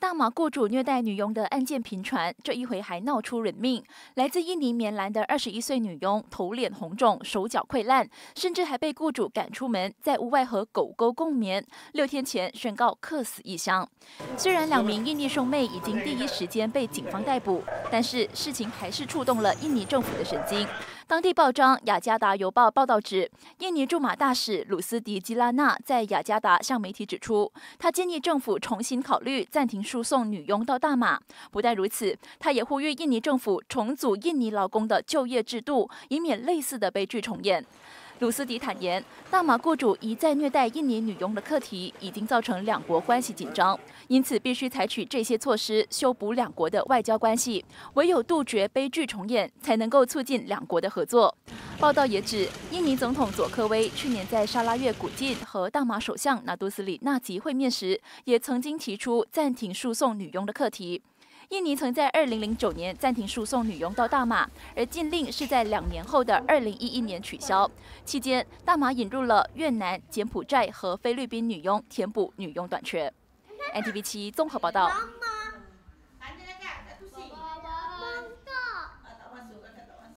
大马雇主虐待女佣的案件频传，这一回还闹出人命。来自印尼棉兰的21岁女佣，头脸红肿，手脚溃烂，甚至还被雇主赶出门，在屋外和狗狗共眠。6天前宣告客死异乡。虽然2名印尼兄妹已经第一时间被警方逮捕，但是事情还是触动了印尼政府的神经。当地报章《雅加达邮报》报道指，印尼驻马大使鲁斯迪基拉纳在雅加达向媒体指出，他建议政府重新考虑暂停输送女佣到大马。不但如此，他也呼吁印尼政府重组印尼劳工的就业制度，以免类似的悲剧重演。鲁斯迪坦言，大马雇主一再虐待印尼女佣的课题，已经造成2国关系紧张，因此必须采取这些措施修补2国的外交关系。唯有杜绝悲剧重演，才能够促进2国的合作。报道也指，印尼总统佐科威去年在沙拉越古晋和大马首相纳杜斯里纳吉会面时，也曾经提出暂停输送女佣的课题。印尼曾在2009年暂停输送女佣到大马，而禁令是在2年后的2011年取消。期间，大马引入了越南、柬埔寨和菲律宾女佣，填补女佣短缺。NTV7综合报道。